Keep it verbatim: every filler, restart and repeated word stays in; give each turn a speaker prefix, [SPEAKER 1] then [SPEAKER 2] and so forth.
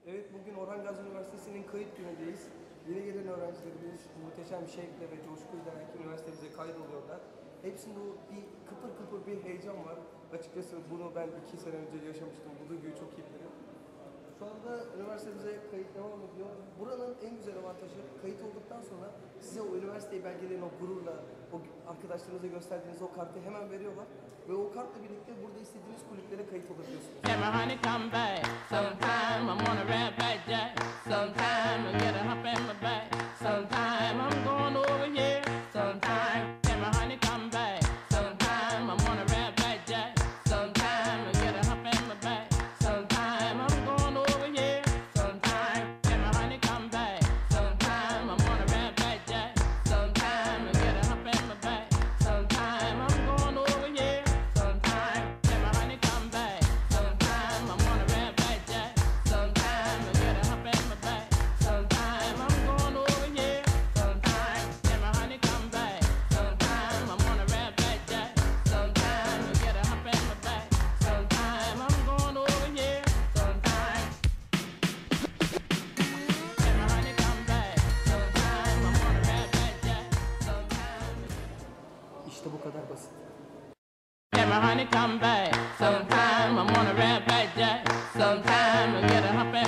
[SPEAKER 1] Evet, bugün Orhan Gazi Üniversitesi'nin kayıt günündeyiz. Yeni gelen öğrencilerimiz muhteşem bir şevkle ve coşkuyla üniversitemize kaydoluyorlar. Hepsinde o bir kıpır kıpır bir heyecan var. Açıkçası bunu ben iki sene önce yaşamıştım. Bu duyguyu çok iyi bilirim. Şu anda üniversitemize kayıt devam ediyor. Buranın en güzel avantajı, kayıt olduktan sonra size o üniversiteyi belgeleyen o gururla, o arkadaşlarınıza gösterdiğiniz o kartı hemen veriyorlar. Ve o kartla birlikte burada istediğiniz kulüplere kayıt olabiliyorsunuz.
[SPEAKER 2] Can my honey come back? Sometime I'm on a red back jack. Sometime I get a hump in my back. Sometime I'm going over here. Sometime can my honey come back? Sometime I'm on a red back jack. Sometime I get a hump in my back. Sometime I'm going over here. Sometime can my honey come back? Sometime I'm on a red back jack. Sometime I get a hump in my back. Sometime I'm going over here. Sometime can my honey come back? Sometime I'm on a red back jack. Sometime I get a hump in my back. Sometime I'm going over here. Sometime can my honey come back? Sometime I'm on a red back jack. Sometime I get a hump in my back. Sometime I'm going over here. Sometime can my honey come back? Sometime I'm on a red back jack. Sometime
[SPEAKER 1] İşte bu kadar basit.
[SPEAKER 2] can my honey come back? Sometime I'm on a red back jack. Sometime I get a hump